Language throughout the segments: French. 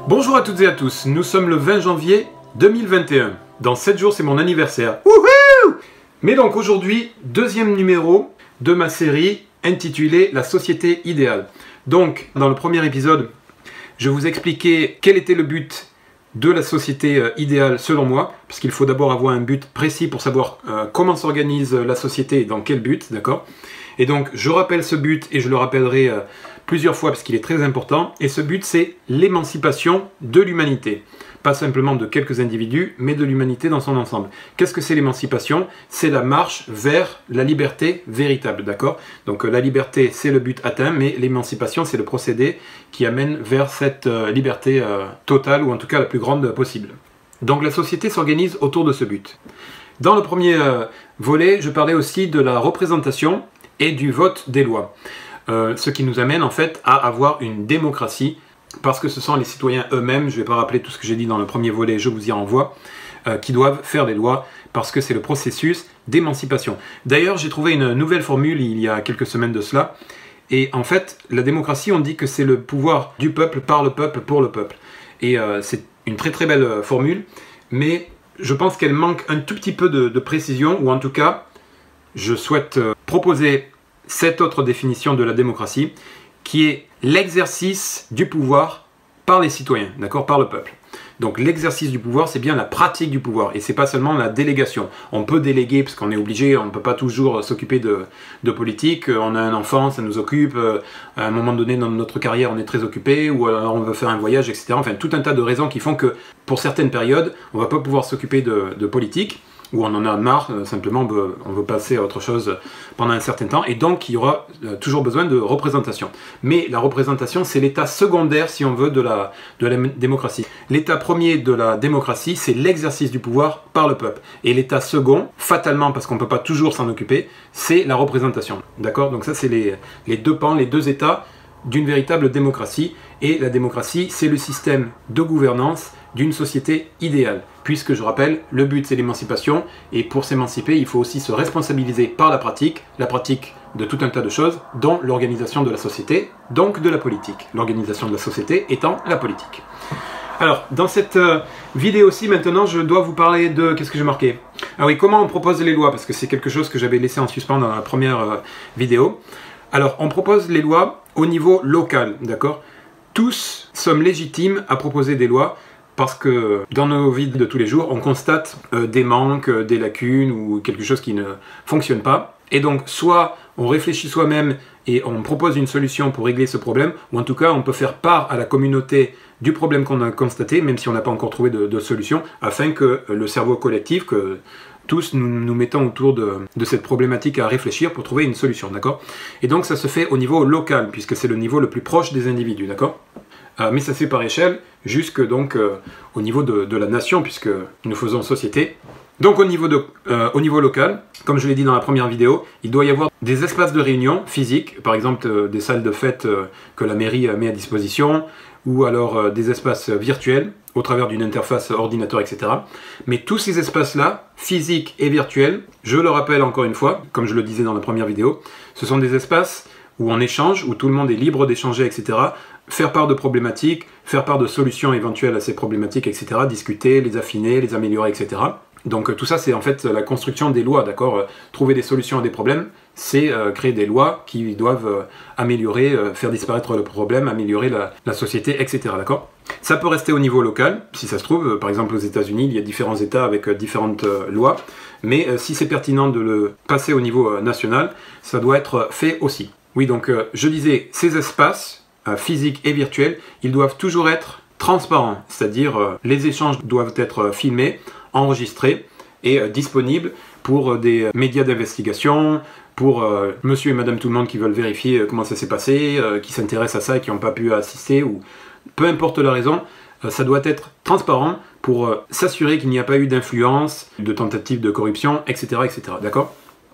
Bonjour à toutes et à tous, nous sommes le 20 janvier 2021. Dans 7 jours, c'est mon anniversaire. Wouhou! Mais donc aujourd'hui, deuxième numéro de ma série intitulée La société idéale. Donc, dans le premier épisode, je vous expliquais quel était le but de la société idéale selon moi, parce qu'il faut d'abord avoir un but précis pour savoir comment s'organise la société et dans quel but, d'accord? Et donc, je rappelle ce but et je le rappellerai plusieurs fois parce qu'il est très important. Et ce but, c'est l'émancipation de l'humanité. Pas simplement de quelques individus, mais de l'humanité dans son ensemble. Qu'est-ce que c'est l'émancipation? C'est la marche vers la liberté véritable, d'accord? Donc la liberté, c'est le but atteint, mais l'émancipation, c'est le procédé qui amène vers cette liberté totale, ou en tout cas la plus grande possible. Donc la société s'organise autour de ce but. Dans le premier volet, je parlais aussi de la représentation et du vote des lois. Ce qui nous amène en fait à avoir une démocratie, parce que ce sont les citoyens eux-mêmes, je ne vais pas rappeler tout ce que j'ai dit dans le premier volet, je vous y renvoie, qui doivent faire des lois, parce que c'est le processus d'émancipation. D'ailleurs, j'ai trouvé une nouvelle formule il y a quelques semaines de cela, et en fait, la démocratie, on dit que c'est le pouvoir du peuple, par le peuple, pour le peuple. Et c'est une très très belle formule, mais je pense qu'elle manque un tout petit peu de précision, ou en tout cas, je souhaite proposer cette autre définition de la démocratie, qui est l'exercice du pouvoir par les citoyens, d'accord, par le peuple. Donc l'exercice du pouvoir, c'est bien la pratique du pouvoir, et c'est pas seulement la délégation. On peut déléguer, parce qu'on est obligé, on ne peut pas toujours s'occuper de politique, on a un enfant, ça nous occupe, à un moment donné dans notre carrière, on est très occupé, ou alors on veut faire un voyage, etc. Enfin, tout un tas de raisons qui font que, pour certaines périodes, on ne va pas pouvoir s'occuper de politique, ou on en a marre, simplement on veut passer à autre chose pendant un certain temps, et donc il y aura toujours besoin de représentation. Mais la représentation, c'est l'état secondaire, si on veut, de la démocratie. L'état premier de la démocratie, c'est l'exercice du pouvoir par le peuple. Et l'état second, fatalement, parce qu'on ne peut pas toujours s'en occuper, c'est la représentation. D'accord? Donc ça, c'est les deux pans, les deux états d'une véritable démocratie. Et la démocratie, c'est le système de gouvernance d'une société idéale. Puisque, je rappelle, le but c'est l'émancipation, et pour s'émanciper, il faut aussi se responsabiliser par la pratique de tout un tas de choses, dont l'organisation de la société, donc de la politique. L'organisation de la société étant la politique. Alors, dans cette vidéo-ci, maintenant, je dois vous parler de... Qu'est-ce que j'ai marqué? Ah oui, comment on propose les lois, parce que c'est quelque chose que j'avais laissé en suspens dans la première vidéo. Alors, on propose les lois au niveau local, d'accord? Tous sommes légitimes à proposer des lois, parce que dans nos vies de tous les jours, on constate des manques, des lacunes ou quelque chose qui ne fonctionne pas. Et donc, soit on réfléchit soi-même et on propose une solution pour régler ce problème, ou en tout cas, on peut faire part à la communauté du problème qu'on a constaté, même si on n'a pas encore trouvé de solution, afin que le cerveau collectif, que tous nous mettons autour de cette problématique à réfléchir pour trouver une solution, d'accord? Et donc, ça se fait au niveau local, puisque c'est le niveau le plus proche des individus, d'accord? Mais ça se fait par échelle, jusque donc au niveau de la nation, puisque nous faisons société. Donc au niveau local, comme je l'ai dit dans la première vidéo, il doit y avoir des espaces de réunion physiques, par exemple des salles de fête que la mairie met à disposition, ou alors des espaces virtuels, au travers d'une interface ordinateur, etc. Mais tous ces espaces-là, physiques et virtuels, je le rappelle encore une fois, comme je le disais dans la première vidéo, ce sont des espaces où on échange, où tout le monde est libre d'échanger, etc., faire part de problématiques, faire part de solutions éventuelles à ces problématiques, etc., discuter, les affiner, les améliorer, etc. Donc tout ça, c'est en fait la construction des lois, d'accord? Trouver des solutions à des problèmes, c'est créer des lois qui doivent améliorer, faire disparaître le problème, améliorer la société, etc., d'accord? Ça peut rester au niveau local, si ça se trouve, par exemple aux États-Unis, il y a différents États avec différentes lois, mais si c'est pertinent de le passer au niveau national, ça doit être fait aussi. Oui, donc je disais, ces espaces physiques et virtuels, ils doivent toujours être transparents, c'est-à-dire les échanges doivent être filmés, enregistrés et disponibles pour des médias d'investigation, pour monsieur et madame tout le monde qui veulent vérifier comment ça s'est passé, qui s'intéressent à ça et qui n'ont pas pu assister, ou peu importe la raison, ça doit être transparent pour s'assurer qu'il n'y a pas eu d'influence, de tentative de corruption, etc., etc., d'accord?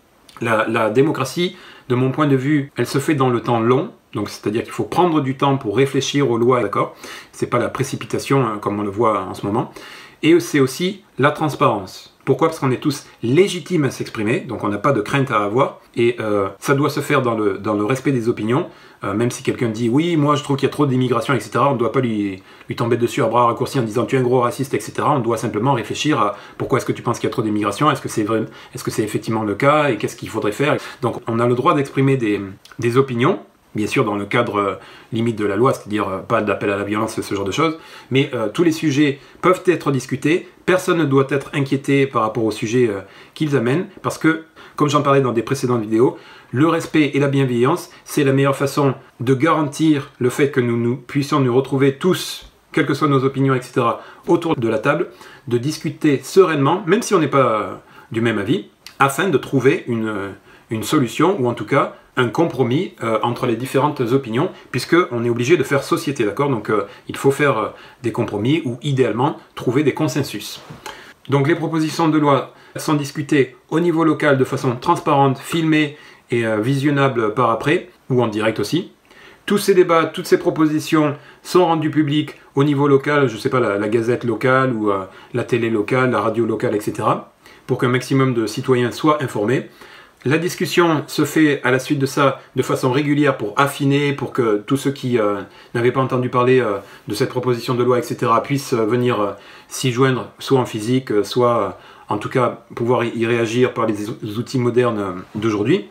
La démocratie, de mon point de vue, elle se fait dans le temps long, donc c'est-à-dire qu'il faut prendre du temps pour réfléchir aux lois, d'accord? C'est pas la précipitation, hein, comme on le voit en ce moment. Et c'est aussi la transparence. Pourquoi? Parce qu'on est tous légitimes à s'exprimer, donc on n'a pas de crainte à avoir, et ça doit se faire dans le respect des opinions, même si quelqu'un dit « oui, moi je trouve qu'il y a trop d'immigration, etc. » On ne doit pas lui tomber dessus à bras raccourcis en disant « tu es un gros raciste, etc. » On doit simplement réfléchir à pourquoi est-ce que tu penses qu'il y a trop d'immigration, est-ce que c'est vrai, est-ce que c'est effectivement le cas, et qu'est-ce qu'il faudrait faire. Donc on a le droit d'exprimer des opinions, bien sûr dans le cadre limite de la loi, c'est-à-dire pas d'appel à la violence, ce genre de choses, mais tous les sujets peuvent être discutés, personne ne doit être inquiété par rapport au sujet qu'ils amènent, parce que, comme j'en parlais dans des précédentes vidéos, le respect et la bienveillance, c'est la meilleure façon de garantir le fait que nous puissions nous retrouver tous, quelles que soient nos opinions, etc., autour de la table, de discuter sereinement, même si on n'est pas du même avis, afin de trouver une solution, ou en tout cas un compromis entre les différentes opinions, puisqu'on est obligé de faire société, d'accord? Donc il faut faire des compromis, ou idéalement trouver des consensus. Donc les propositions de loi sont discutées au niveau local de façon transparente, filmée et visionnable par après, ou en direct aussi. Tous ces débats, toutes ces propositions sont rendues publiques au niveau local, je ne sais pas, la gazette locale, ou la télé locale, la radio locale, etc., pour qu'un maximum de citoyens soient informés. La discussion se fait à la suite de ça de façon régulière pour affiner, pour que tous ceux qui n'avaient pas entendu parler de cette proposition de loi, etc., puissent venir s'y joindre, soit en physique, soit en tout cas pouvoir y réagir par les outils modernes d'aujourd'hui.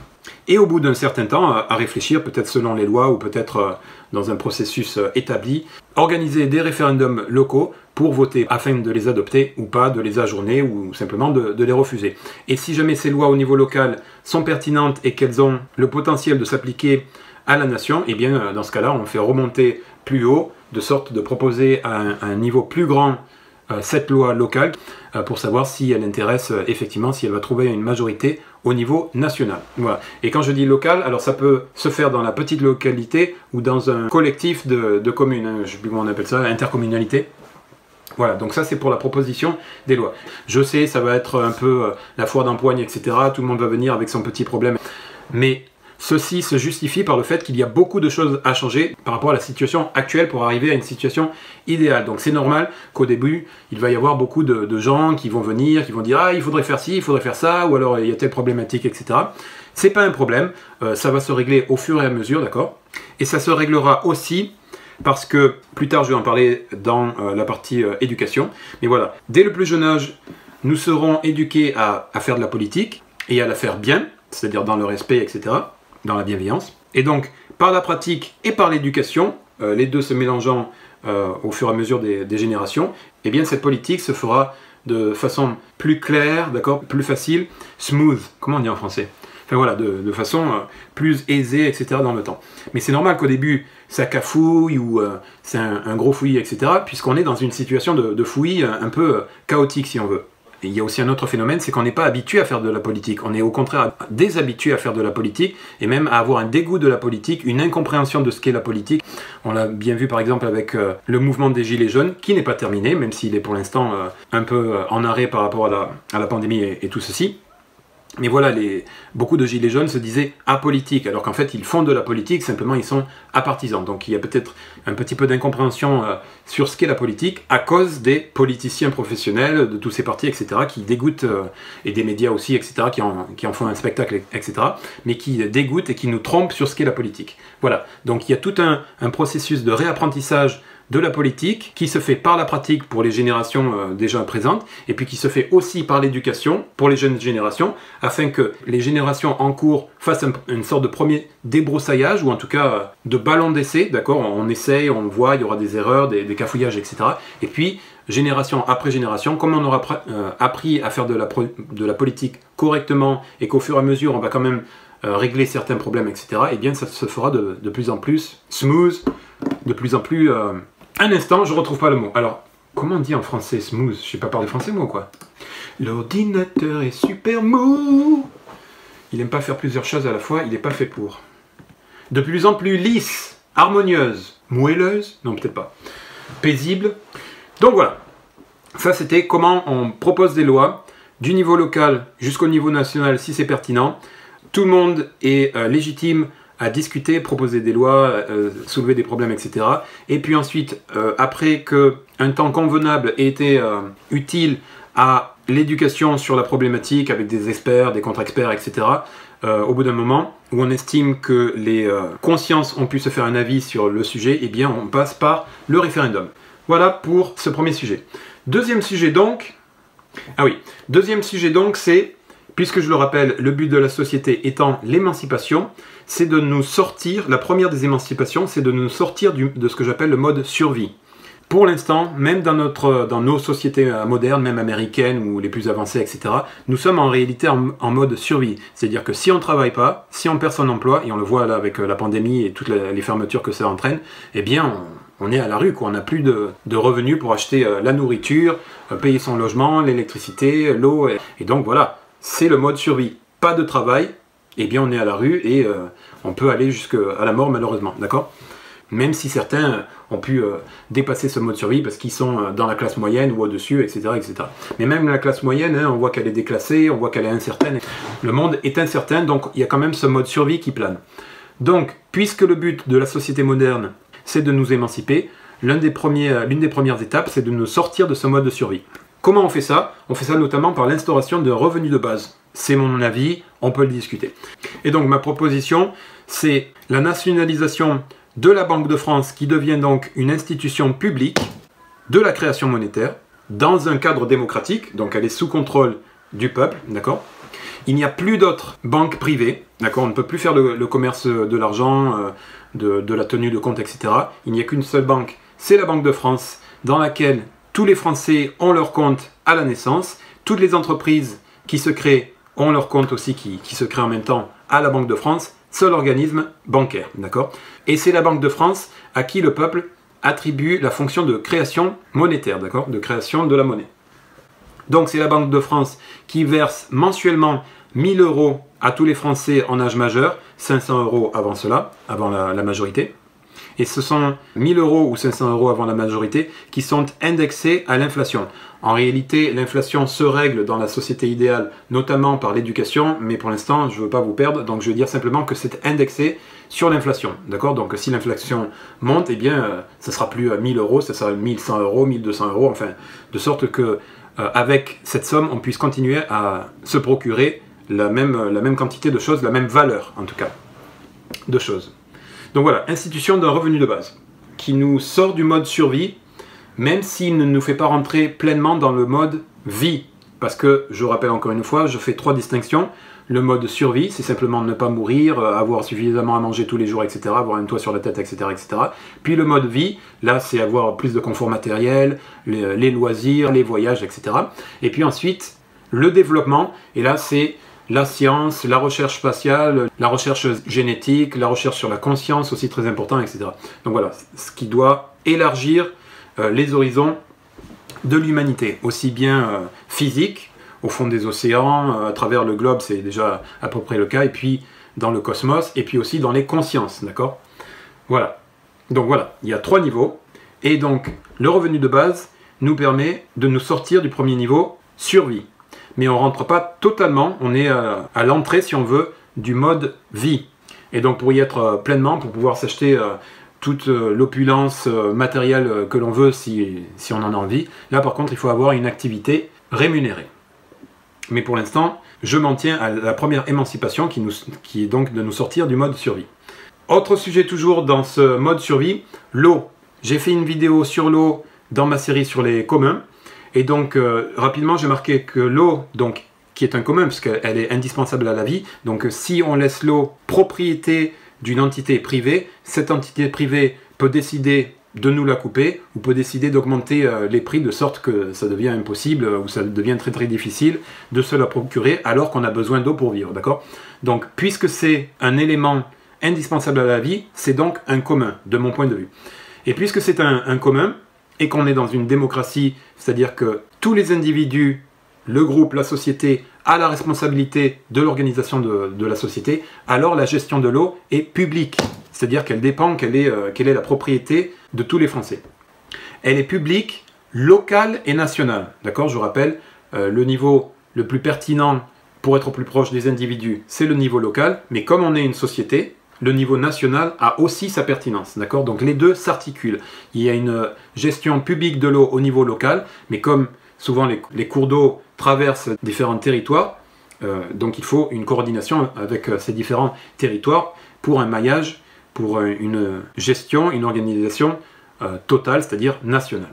Et au bout d'un certain temps, à réfléchir, peut-être selon les lois ou peut-être dans un processus établi, organiser des référendums locaux pour voter afin de les adopter ou pas, de les ajourner ou simplement de les refuser. Et si jamais ces lois au niveau local sont pertinentes et qu'elles ont le potentiel de s'appliquer à la nation, eh bien dans ce cas-là, on fait remonter plus haut, de sorte de proposer à un niveau plus grand cette loi locale pour savoir si elle intéresse effectivement, si elle va trouver une majorité au niveau national. Voilà. Et quand je dis local, alors ça peut se faire dans la petite localité ou dans un collectif de communes, hein, je ne sais plus comment on appelle ça, intercommunalité. Voilà, donc ça c'est pour la proposition des lois. Je sais, ça va être un peu la foire d'empoigne, etc. Tout le monde va venir avec son petit problème. Mais ceci se justifie par le fait qu'il y a beaucoup de choses à changer par rapport à la situation actuelle pour arriver à une situation idéale. Donc c'est normal qu'au début, il va y avoir beaucoup de gens qui vont venir, qui vont dire « Ah, il faudrait faire ci, il faudrait faire ça », ou alors « Il y a telle problématique, etc. » C'est pas un problème, ça va se régler au fur et à mesure, d'accord? Et ça se réglera aussi parce que, plus tard je vais en parler dans la partie éducation, mais voilà, dès le plus jeune âge, nous serons éduqués à faire de la politique et à la faire bien, c'est-à-dire dans le respect, etc., dans la bienveillance. Et donc, par la pratique et par l'éducation, les deux se mélangeant au fur et à mesure des générations, eh bien cette politique se fera de façon plus claire, d'accord, plus facile, smooth, comment on dit en français? Enfin voilà, de façon plus aisée, etc. dans le temps. Mais c'est normal qu'au début, ça cafouille ou c'est un gros fouillis, etc. puisqu'on est dans une situation de fouillis un peu chaotique, si on veut. Et il y a aussi un autre phénomène, c'est qu'on n'est pas habitué à faire de la politique. On est au contraire déshabitué à faire de la politique et même à avoir un dégoût de la politique, une incompréhension de ce qu'est la politique. On l'a bien vu par exemple avec le mouvement des Gilets jaunes, qui n'est pas terminé, même s'il est pour l'instant un peu en arrêt par rapport à la pandémie et tout ceci. Mais voilà, beaucoup de gilets jaunes se disaient apolitiques, alors qu'en fait ils font de la politique, simplement ils sont apartisans. Donc il y a peut-être un petit peu d'incompréhension sur ce qu'est la politique à cause des politiciens professionnels, de tous ces partis, etc., qui dégoûtent, et des médias aussi, etc., qui en font un spectacle, etc., mais qui dégoûtent et qui nous trompent sur ce qu'est la politique. Voilà, donc il y a tout un processus de réapprentissage de la politique qui se fait par la pratique pour les générations déjà présentes et puis qui se fait aussi par l'éducation pour les jeunes générations afin que les générations en cours fassent une sorte de premier débroussaillage ou en tout cas de ballon d'essai, d'accord, on essaye, on voit, il y aura des erreurs, des cafouillages, etc. Et puis génération après génération, comme on aura appris à faire de la politique correctement et qu'au fur et à mesure on va quand même régler certains problèmes, etc., et bien ça se fera de plus en plus smooth, de plus en plus... Un instant, je retrouve pas le mot. Alors, comment on dit en français smooth? Je sais pas parler français moi ou quoi? L'ordinateur est super mou. Il aime pas faire plusieurs choses à la fois, il est pas fait pour. De plus en plus lisse, harmonieuse, moelleuse, non peut-être pas, paisible. Donc voilà, ça c'était comment on propose des lois du niveau local jusqu'au niveau national si c'est pertinent. Tout le monde est légitime à discuter, proposer des lois, soulever des problèmes, etc. Et puis ensuite, après qu'un temps convenable ait été utile à l'éducation sur la problématique avec des experts, des contre-experts, etc., au bout d'un moment où on estime que les consciences ont pu se faire un avis sur le sujet, eh bien on passe par le référendum. Voilà pour ce premier sujet. Deuxième sujet donc, c'est, puisque je le rappelle, le but de la société étant l'émancipation, c'est de nous sortir, la première des émancipations, c'est de nous sortir de ce que j'appelle le mode survie. Pour l'instant, même dans nos sociétés modernes, même américaines ou les plus avancées, etc., nous sommes en réalité en mode survie. C'est-à-dire que si on ne travaille pas, si on perd son emploi, et on le voit là avec la pandémie et toutes les fermetures que ça entraîne, eh bien on est à la rue, quoi. On n'a plus de revenus pour acheter la nourriture, payer son logement, l'électricité, l'eau, et donc voilà, c'est le mode survie. Pas de travail, eh bien on est à la rue et on peut aller jusqu'à la mort malheureusement, d'accord ? Même si certains ont pu dépasser ce mode survie parce qu'ils sont dans la classe moyenne ou au-dessus, etc., etc. Mais même la classe moyenne, hein, on voit qu'elle est déclassée, on voit qu'elle est incertaine. Le monde est incertain, donc il y a quand même ce mode survie qui plane. Donc, puisque le but de la société moderne, c'est de nous émanciper, l'une des premières étapes, c'est de nous sortir de ce mode de survie. Comment on fait ça? On fait ça notamment par l'instauration d'un revenu de base. C'est mon avis, on peut le discuter. Et donc ma proposition, c'est la nationalisation de la Banque de France qui devient donc une institution publique de la création monétaire dans un cadre démocratique, donc elle est sous contrôle du peuple, d'accord? Il n'y a plus d'autres banques privées, d'accord? On ne peut plus faire le commerce de l'argent, de la tenue de compte, etc. Il n'y a qu'une seule banque, c'est la Banque de France, dans laquelle tous les Français ont leur compte à la naissance, toutes les entreprises qui se créent ont leur compte aussi qui se créent en même temps à la Banque de France, seul organisme bancaire, d'accord? Et c'est la Banque de France à qui le peuple attribue la fonction de création monétaire, d'accord? De création de la monnaie. Donc c'est la Banque de France qui verse mensuellement 1000 € à tous les Français en âge majeur, 500 € avant cela, avant la majorité. Et ce sont 1000 € ou 500 € avant la majorité qui sont indexés à l'inflation. En réalité, l'inflation se règle dans la société idéale, notamment par l'éducation, mais pour l'instant, je ne veux pas vous perdre, donc je veux dire simplement que c'est indexé sur l'inflation. D'accord? Donc si l'inflation monte, eh bien, ça ne sera plus 1000 €, ça sera 1100 €, 1200 €, enfin, de sorte que avec cette somme, on puisse continuer à se procurer la même quantité de choses, la même valeur, en tout cas, de choses. Donc voilà, institution d'un revenu de base, qui nous sort du mode survie, même s'il ne nous fait pas rentrer pleinement dans le mode vie. Parce que, je rappelle encore une fois, je fais 3 distinctions. Le mode survie, c'est simplement ne pas mourir, avoir suffisamment à manger tous les jours, etc., avoir un toit sur la tête, etc., etc. Puis le mode vie, là, c'est avoir plus de confort matériel, les loisirs, les voyages, etc. Et puis ensuite, le développement, et là, c'est la science, la recherche spatiale, la recherche génétique, la recherche sur la conscience, aussi très important, etc. Donc voilà, ce qui doit élargir les horizons de l'humanité, aussi bien physique, au fond des océans, à travers le globe, c'est déjà à peu près le cas, et puis dans le cosmos, et puis aussi dans les consciences, d'accord? Voilà. Donc voilà, il y a 3 niveaux, et donc le revenu de base nous permet de nous sortir du premier niveau, survie. Mais on ne rentre pas totalement, on est à l'entrée, si on veut, du mode vie. Et donc pour y être pleinement, pour pouvoir s'acheter toute l'opulence matérielle que l'on veut si on en a envie, là par contre il faut avoir une activité rémunérée. Mais pour l'instant, je m'en tiens à la première émancipation qui est donc de nous sortir du mode survie. Autre sujet toujours dans ce mode survie, l'eau. J'ai fait une vidéo sur l'eau dans ma série sur les communs. Et donc, rapidement, j'ai marqué que l'eau, donc, qui est un commun, puisqu'elle est indispensable à la vie, donc si on laisse l'eau propriété d'une entité privée, cette entité privée peut décider de nous la couper, ou peut décider d'augmenter les prix de sorte que ça devient impossible, ou ça devient très très difficile de se la procurer alors qu'on a besoin d'eau pour vivre, d'accord? Donc, puisque c'est un élément indispensable à la vie, c'est donc un commun, de mon point de vue. Et puisque c'est un commun, et qu'on est dans une démocratie, c'est-à-dire que tous les individus, le groupe, la société, a la responsabilité de l'organisation de la société, alors la gestion de l'eau est publique, c'est-à-dire qu'elle dépend, quelle est la propriété de tous les Français. Elle est publique, locale et nationale, d'accord? Je rappelle, le niveau le plus pertinent pour être au plus proche des individus, c'est le niveau local, mais comme on est une société, le niveau national a aussi sa pertinence, d'accord? Donc les deux s'articulent. Il y a une gestion publique de l'eau au niveau local, mais comme souvent les cours d'eau traverse différents territoires. Donc il faut une coordination avec ces différents territoires pour un maillage, pour une gestion, une organisation totale, c'est-à-dire nationale.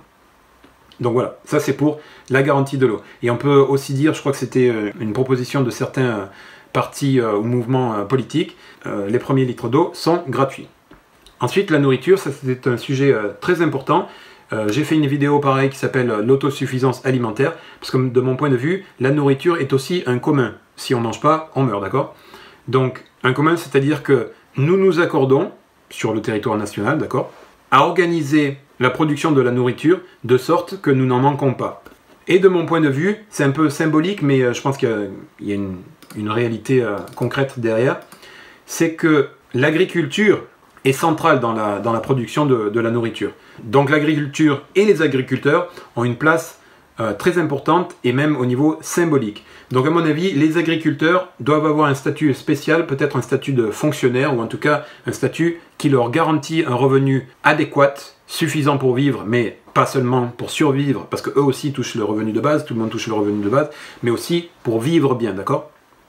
Donc voilà, ça c'est pour la garantie de l'eau. Et on peut aussi dire, je crois que c'était une proposition de certains partis ou mouvements politiques, les premiers litres d'eau sont gratuits. Ensuite, la nourriture, ça c'est un sujet très important. J'ai fait une vidéo pareille qui s'appelle l'autosuffisance alimentaire, parce que de mon point de vue, la nourriture est aussi un commun. Si on ne mange pas, on meurt, d'accord? Donc, un commun, c'est-à-dire que nous nous accordons, sur le territoire national, d'accord, à organiser la production de la nourriture de sorte que nous n'en manquons pas. Et de mon point de vue, c'est un peu symbolique, mais je pense qu'il y a une réalité concrète derrière, c'est que l'agriculture est centrale dans la production de la nourriture. Donc l'agriculture et les agriculteurs ont une place très importante et même au niveau symbolique. Donc à mon avis, les agriculteurs doivent avoir un statut spécial, peut-être un statut de fonctionnaire ou en tout cas un statut qui leur garantit un revenu adéquat, suffisant pour vivre, mais pas seulement pour survivre, parce qu'eux aussi touchent le revenu de base, tout le monde touche le revenu de base, mais aussi pour vivre bien, d'accord?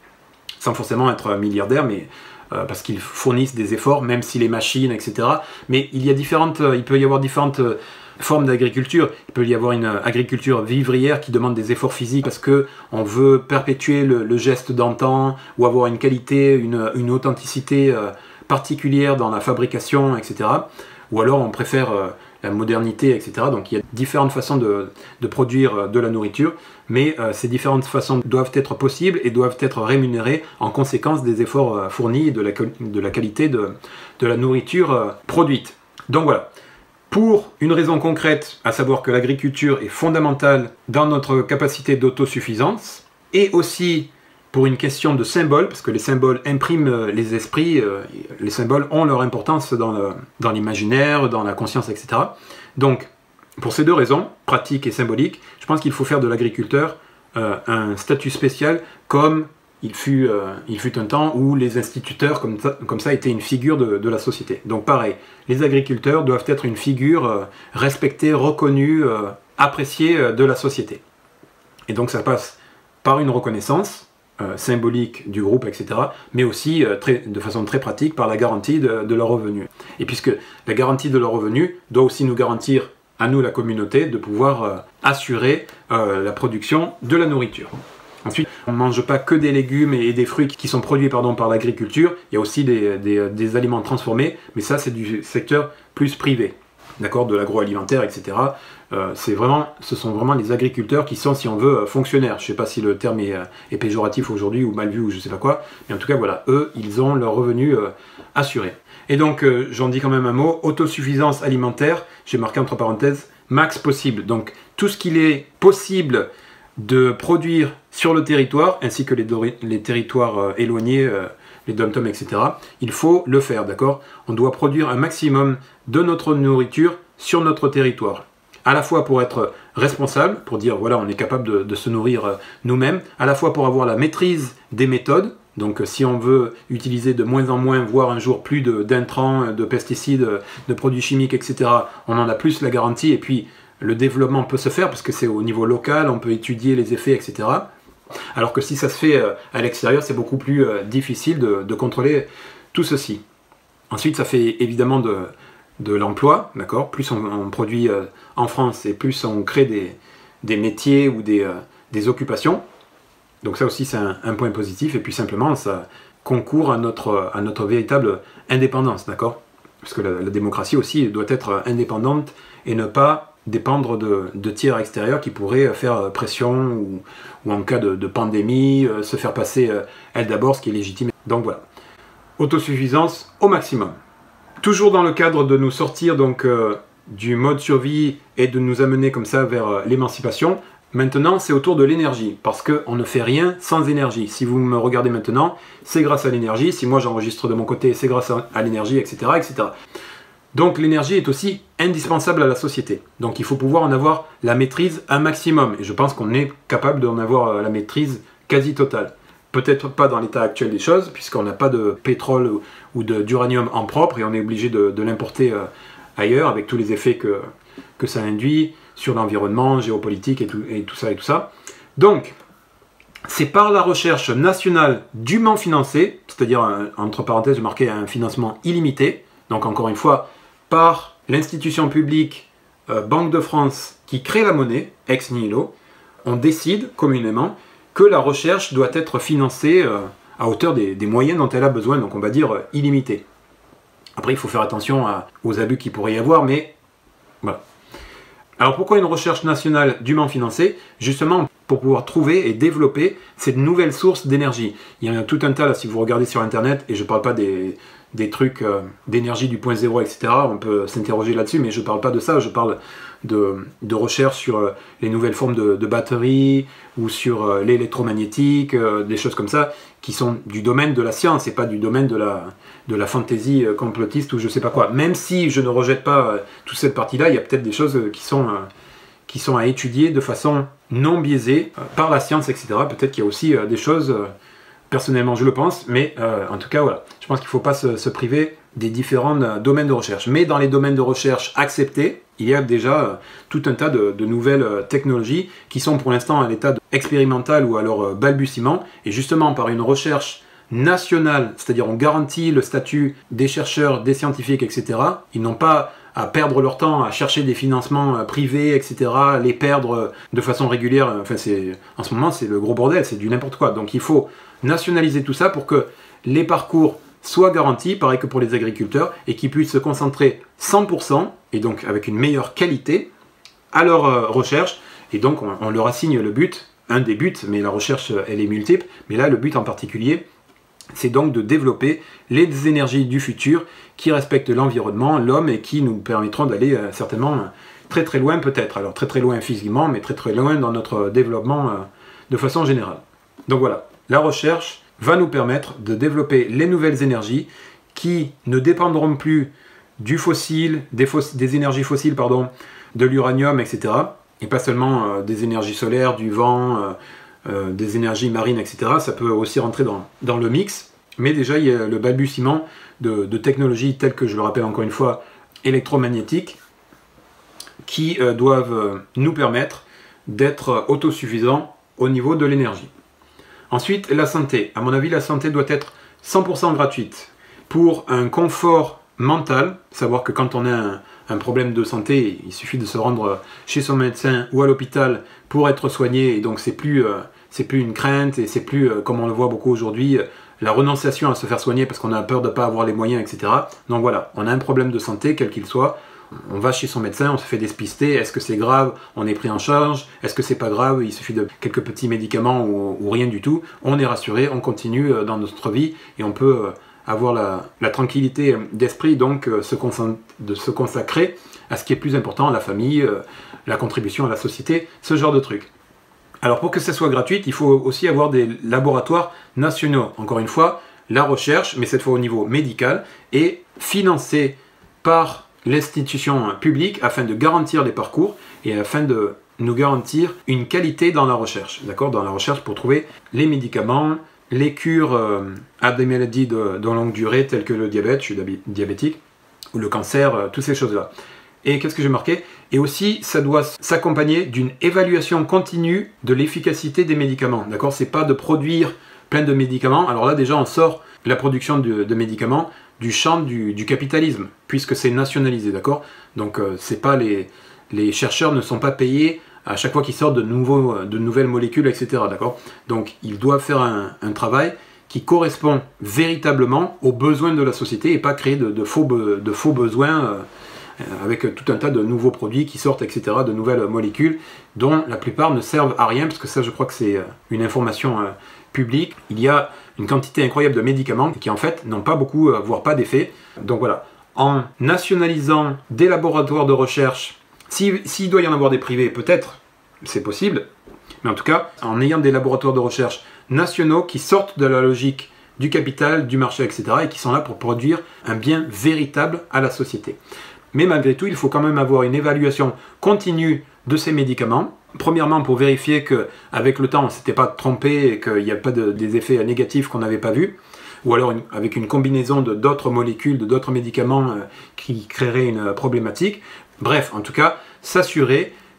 Sans forcément être milliardaire, mais parce qu'ils fournissent des efforts, même si les machines, etc. Mais il peut y avoir différentes formes d'agriculture. Il peut y avoir une agriculture vivrière qui demande des efforts physiques parce qu'on veut perpétuer le geste d'antan ou avoir une qualité, une authenticité particulière dans la fabrication, etc. Ou alors on préfère la modernité, etc. Donc il y a différentes façons de produire de la nourriture, mais ces différentes façons doivent être possibles et doivent être rémunérées en conséquence des efforts fournis et de la qualité de la nourriture produite. Donc voilà. Pour une raison concrète, à savoir que l'agriculture est fondamentale dans notre capacité d'autosuffisance, et aussi pour une question de symbole, parce que les symboles impriment les esprits, les symboles ont leur importance dans l'imaginaire, dans la conscience, etc. Donc, pour ces deux raisons, pratiques et symboliques, je pense qu'il faut faire de l'agriculteur un statut spécial, comme il fut un temps où les instituteurs, comme ça, étaient une figure de la société. Donc pareil, les agriculteurs doivent être une figure respectée, reconnue, appréciée de la société. Et donc ça passe par une reconnaissance symbolique du groupe, etc., mais aussi de façon très pratique par la garantie de leur revenu. Et puisque la garantie de leur revenu doit aussi nous garantir, à nous la communauté, de pouvoir assurer la production de la nourriture. Ensuite, on ne mange pas que des légumes et des fruits qui sont produits par l'agriculture, il y a aussi des aliments transformés, mais ça c'est du secteur plus privé, d'accord, de l'agroalimentaire, etc. Ce sont vraiment les agriculteurs qui sont, si on veut, fonctionnaires. Je ne sais pas si le terme est péjoratif aujourd'hui ou mal vu ou je ne sais pas quoi, mais en tout cas voilà, eux, ils ont leur revenu assuré. Et donc, j'en dis quand même un mot, autosuffisance alimentaire, j'ai marqué entre parenthèses, max possible. Donc tout ce qu'il est possible de produire sur le territoire, ainsi que les territoires éloignés, les dom-toms, etc., il faut le faire, d'accord? On doit produire un maximum de notre nourriture sur notre territoire. À la fois pour être responsable, pour dire voilà, on est capable de se nourrir nous-mêmes, à la fois pour avoir la maîtrise des méthodes, donc si on veut utiliser de moins en moins, voire un jour plus d'intrants, de pesticides, de produits chimiques, etc., on en a plus la garantie, et puis le développement peut se faire parce que c'est au niveau local, on peut étudier les effets, etc. Alors que si ça se fait à l'extérieur, c'est beaucoup plus difficile de contrôler tout ceci. Ensuite, ça fait évidemment de l'emploi, d'accord? Plus on produit en France et plus on crée des métiers ou des occupations. Donc ça aussi, c'est un point positif. Et puis simplement, ça concourt à notre véritable indépendance, d'accord? Parce que la démocratie aussi doit être indépendante et ne pas dépendre de tiers extérieurs qui pourraient faire pression ou en cas de pandémie, se faire passer elle d'abord, ce qui est légitime. Donc voilà, autosuffisance au maximum. Toujours dans le cadre de nous sortir donc du mode survie et de nous amener comme ça vers l'émancipation, maintenant c'est autour de l'énergie, parce qu'on ne fait rien sans énergie. Si vous me regardez maintenant, c'est grâce à l'énergie, si moi j'enregistre de mon côté, c'est grâce à l'énergie, etc., etc. Donc l'énergie est aussi indispensable à la société. Donc il faut pouvoir en avoir la maîtrise un maximum. Et je pense qu'on est capable d'en avoir la maîtrise quasi totale. Peut-être pas dans l'état actuel des choses, puisqu'on n'a pas de pétrole ou d'uranium en propre, et on est obligé de l'importer ailleurs, avec tous les effets que ça induit sur l'environnement, géopolitique et tout ça. Donc, c'est par la recherche nationale dûment financée, c'est-à-dire, entre parenthèses, j'ai marqué un financement illimité, donc encore une fois, par l'institution publique Banque de France qui crée la monnaie, ex nihilo, on décide communément que la recherche doit être financée à hauteur des moyens dont elle a besoin, donc on va dire illimité. Après, il faut faire attention aux abus qu'il pourrait y avoir, mais voilà. Alors pourquoi une recherche nationale dûment financée? Justement pour pouvoir trouver et développer cette nouvelle source d'énergie. Il y en a tout un tas là, si vous regardez sur internet, et je ne parle pas des trucs d'énergie du point zéro, etc. On peut s'interroger là-dessus, mais je ne parle pas de ça, je parle de recherche sur les nouvelles formes de batteries, ou sur l'électromagnétique, des choses comme ça, qui sont du domaine de la science, et pas du domaine de la fantaisie complotiste, ou je sais pas quoi. Même si je ne rejette pas toute cette partie-là, il y a peut-être des choses qui sont à étudier de façon non biaisée par la science, etc. Peut-être qu'il y a aussi des choses, personnellement je le pense, mais en tout cas voilà, je pense qu'il ne faut pas se priver des différents domaines de recherche. Mais dans les domaines de recherche acceptés, il y a déjà tout un tas de nouvelles technologies qui sont pour l'instant à l'état expérimental ou à leur balbutiement, et justement par une recherche nationale, c'est-à-dire on garantit le statut des chercheurs, des scientifiques, etc. Ils n'ont pas à perdre leur temps à chercher des financements privés, etc., les perdre de façon régulière. Enfin, en ce moment, c'est le gros bordel, c'est du n'importe quoi. Donc il faut nationaliser tout ça pour que les parcours soient garantis, pareil que pour les agriculteurs, et qu'ils puissent se concentrer 100%, et donc avec une meilleure qualité, à leur recherche. Et donc on leur assigne le but, un des buts, mais la recherche, elle est multiple. Mais là, le but en particulier, c'est donc de développer les énergies du futur qui respectent l'environnement, l'homme, et qui nous permettront d'aller certainement très très loin peut-être. Alors très très loin physiquement, mais très très loin dans notre développement de façon générale. Donc voilà, la recherche va nous permettre de développer les nouvelles énergies qui ne dépendront plus du fossile, des énergies fossiles, pardon, de l'uranium, etc. Et pas seulement des énergies solaires, du vent, des énergies marines, etc. Ça peut aussi rentrer dans le mix, mais déjà il y a le balbutiement de technologies telles que, je le rappelle encore une fois, électromagnétiques, qui doivent nous permettre d'être autosuffisants au niveau de l'énergie. Ensuite, la santé. À mon avis, la santé doit être 100% gratuite. Pour un confort mental, savoir que quand on a un problème de santé, il suffit de se rendre chez son médecin ou à l'hôpital pour être soigné, et donc c'est plus une crainte, et c'est plus, comme on le voit beaucoup aujourd'hui, la renonciation à se faire soigner parce qu'on a peur de ne pas avoir les moyens, etc. Donc voilà, on a un problème de santé, quel qu'il soit, on va chez son médecin, on se fait dépister, est-ce que c'est grave, on est pris en charge, est-ce que c'est pas grave, il suffit de quelques petits médicaments ou rien du tout, on est rassuré, on continue dans notre vie, et on peut avoir la tranquillité d'esprit, donc de se consacrer à ce qui est plus important, la famille, la contribution à la société, ce genre de trucs. Alors pour que ça soit gratuit, il faut aussi avoir des laboratoires nationaux. Encore une fois, la recherche, mais cette fois au niveau médical, est financée par l'institution publique afin de garantir les parcours et afin de nous garantir une qualité dans la recherche. D'accord ? Dans la recherche pour trouver les médicaments, les cures à des maladies de longue durée telles que le diabète, je suis diabétique, ou le cancer, toutes ces choses-là. Et qu'est-ce que j'ai marqué? Et aussi, ça doit s'accompagner d'une évaluation continue de l'efficacité des médicaments. D'accord? C'est pas de produire plein de médicaments. Alors là, déjà, on sort la production de médicaments du champ du capitalisme, puisque c'est nationalisé. D'accord? Donc, c'est pas les chercheurs ne sont pas payés à chaque fois qu'ils sortent de nouvelles molécules, etc. D'accord? Donc, ils doivent faire un travail qui correspond véritablement aux besoins de la société et pas créer de faux besoins avec tout un tas de nouveaux produits qui sortent, etc., de nouvelles molécules dont la plupart ne servent à rien, parce que ça, je crois que c'est une information publique. Il y a une quantité incroyable de médicaments qui, en fait, n'ont pas beaucoup, voire pas d'effet. Donc voilà, en nationalisant des laboratoires de recherche, s'il doit y en avoir des privés, peut-être, c'est possible, mais en tout cas, en ayant des laboratoires de recherche nationaux qui sortent de la logique du capital, du marché, etc., et qui sont là pour produire un bien véritable à la société. Mais malgré tout, il faut quand même avoir une évaluation continue de ces médicaments. Premièrement, pour vérifier qu'avec le temps, on ne s'était pas trompé et qu'il n'y a pas des effets négatifs qu'on n'avait pas vus. Ou alors avec une combinaison d'autres molécules, d'autres médicaments qui créeraient une problématique. Bref, en tout cas, s'assurer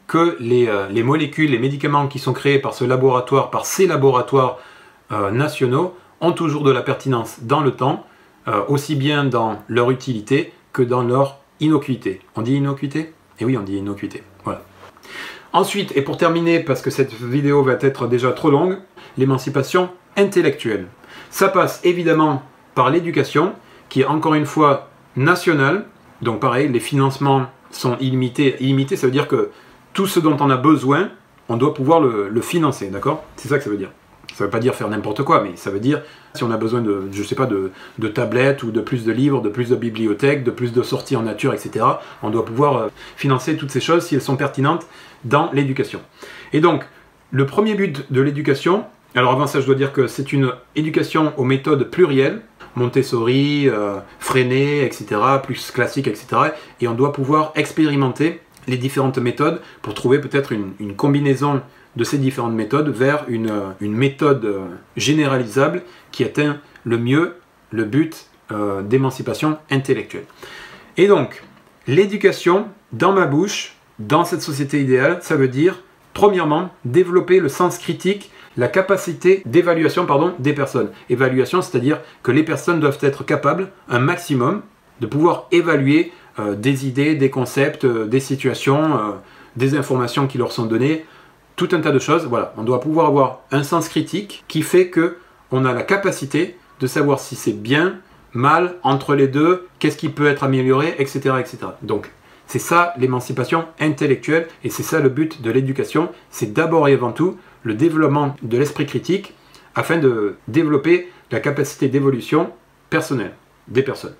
que les molécules, les médicaments qui sont créés par ce laboratoire, par ces laboratoires nationaux, ont toujours de la pertinence dans le temps, aussi bien dans leur utilité que dans leur innocuité. On dit innocuité? Eh oui, on dit innocuité. Voilà. Ensuite, et pour terminer, parce que cette vidéo va être déjà trop longue, l'émancipation intellectuelle. Ça passe évidemment par l'éducation, qui est encore une fois nationale. Donc pareil, les financements sont illimités. Illimités, ça veut dire que tout ce dont on a besoin, on doit pouvoir le financer, d'accord? C'est ça que ça veut dire. Ça ne veut pas dire faire n'importe quoi, mais ça veut dire si on a besoin de, je sais pas, de tablettes ou de plus de livres, de plus de bibliothèques, de plus de sorties en nature, etc. On doit pouvoir financer toutes ces choses si elles sont pertinentes dans l'éducation. Et donc, le premier but de l'éducation, alors avant ça je dois dire que c'est une éducation aux méthodes plurielles, Montessori, Freinet, etc., plus classique, etc. Et on doit pouvoir expérimenter les différentes méthodes pour trouver peut-être une combinaison de ces différentes méthodes vers une méthode généralisable qui atteint le mieux le but d'émancipation intellectuelle. Et donc, l'éducation, dans ma bouche, dans cette société idéale, ça veut dire, premièrement, développer le sens critique, la capacité d'évaluation des personnes. Évaluation, c'est-à-dire que les personnes doivent être capables, un maximum, de pouvoir évaluer des idées, des concepts, des situations, des informations qui leur sont données, tout un tas de choses. Voilà, on doit pouvoir avoir un sens critique qui fait que on a la capacité de savoir si c'est bien, mal, entre les deux, qu'est-ce qui peut être amélioré, etc., etc. Donc, c'est ça l'émancipation intellectuelle et c'est ça le but de l'éducation. C'est d'abord et avant tout le développement de l'esprit critique afin de développer la capacité d'évolution personnelle des personnes.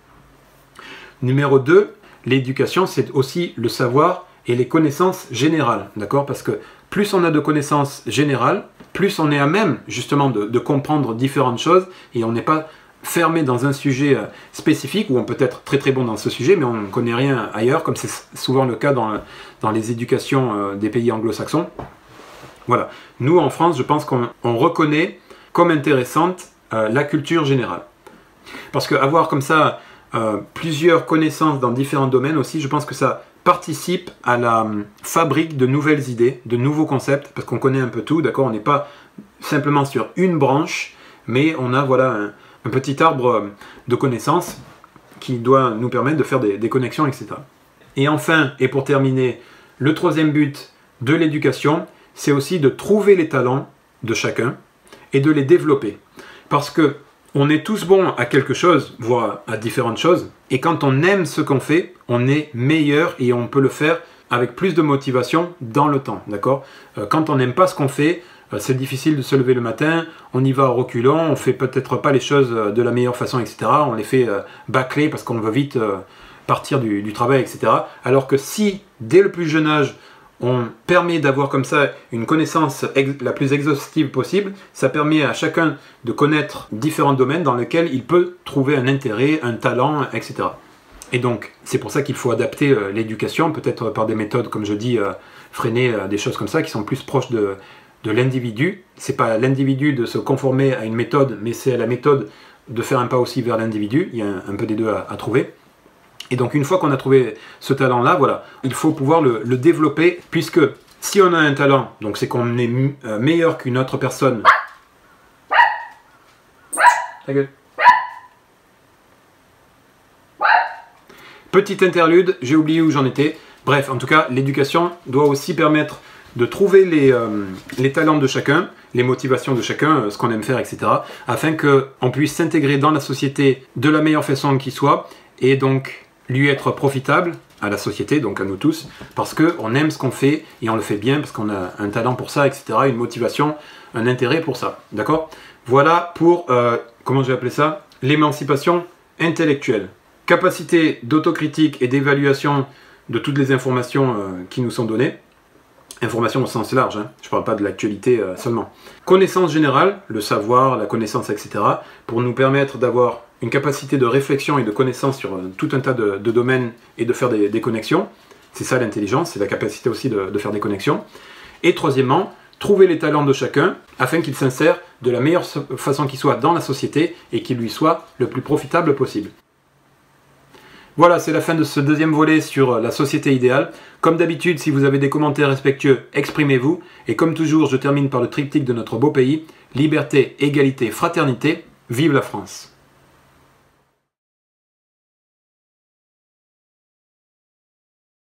Numéro 2, l'éducation, c'est aussi le savoir et les connaissances générales, d'accord? Parce que plus on a de connaissances générales, plus on est à même justement de comprendre différentes choses et on n'est pas fermé dans un sujet spécifique où on peut être très très bon dans ce sujet mais on ne connaît rien ailleurs, comme c'est souvent le cas dans les éducations des pays anglo-saxons. Voilà. Nous en France, je pense qu'on reconnaît comme intéressante la culture générale. Parce qu'avoir comme ça plusieurs connaissances dans différents domaines aussi, je pense que ça participe à la fabrique de nouvelles idées, de nouveaux concepts, parce qu'on connaît un peu tout, d'accord? On n'est pas simplement sur une branche, mais on a voilà un petit arbre de connaissances qui doit nous permettre de faire des connexions, etc. Et enfin, et pour terminer, le troisième but de l'éducation, c'est aussi de trouver les talents de chacun et de les développer. Parce que on est tous bons à quelque chose, voire à différentes choses, et quand on aime ce qu'on fait, on est meilleur et on peut le faire avec plus de motivation dans le temps, d'accord? Quand on n'aime pas ce qu'on fait, c'est difficile de se lever le matin, on y va au reculons, on fait peut-être pas les choses de la meilleure façon, etc. On les fait bâcler parce qu'on veut vite partir du travail, etc. Alors que si, dès le plus jeune âge, on permet d'avoir comme ça une connaissance la plus exhaustive possible, ça permet à chacun de connaître différents domaines dans lesquels il peut trouver un intérêt, un talent, etc. Et donc, c'est pour ça qu'il faut adapter l'éducation, peut-être par des méthodes, comme je dis, freiner des choses comme ça, qui sont plus proches de l'individu. C'est pas l'individu de se conformer à une méthode, mais c'est la méthode de faire un pas aussi vers l'individu. Il y a un peu des deux à trouver. Et donc une fois qu'on a trouvé ce talent-là, voilà, il faut pouvoir le développer, puisque si on a un talent, donc c'est qu'on est meilleur qu'une autre personne. Ta gueule. Petite interlude, j'ai oublié où j'en étais. Bref, en tout cas, l'éducation doit aussi permettre de trouver les talents de chacun, les motivations de chacun, ce qu'on aime faire, etc. afin qu'on puisse s'intégrer dans la société de la meilleure façon qui soit, et donc lui être profitable à la société, donc à nous tous, parce qu'on aime ce qu'on fait, et on le fait bien, parce qu'on a un talent pour ça, etc., une motivation, un intérêt pour ça, d'accord? Voilà pour, comment je vais appeler ça? L'émancipation intellectuelle. Capacité d'autocritique et d'évaluation de toutes les informations qui nous sont données. Information au sens large, hein. Je ne parle pas de l'actualité seulement. Connaissance générale, le savoir, la connaissance, etc., pour nous permettre d'avoir une capacité de réflexion et de connaissance sur tout un tas de domaines et de faire des connexions. C'est ça l'intelligence, c'est la capacité aussi de faire des connexions. Et troisièmement, trouver les talents de chacun afin qu'il s'insère de la meilleure façon qui soit dans la société et qu'il lui soit le plus profitable possible. Voilà, c'est la fin de ce deuxième volet sur la société idéale. Comme d'habitude, si vous avez des commentaires respectueux, exprimez-vous. Et comme toujours, je termine par le triptyque de notre beau pays. Liberté, égalité, fraternité. Vive la France!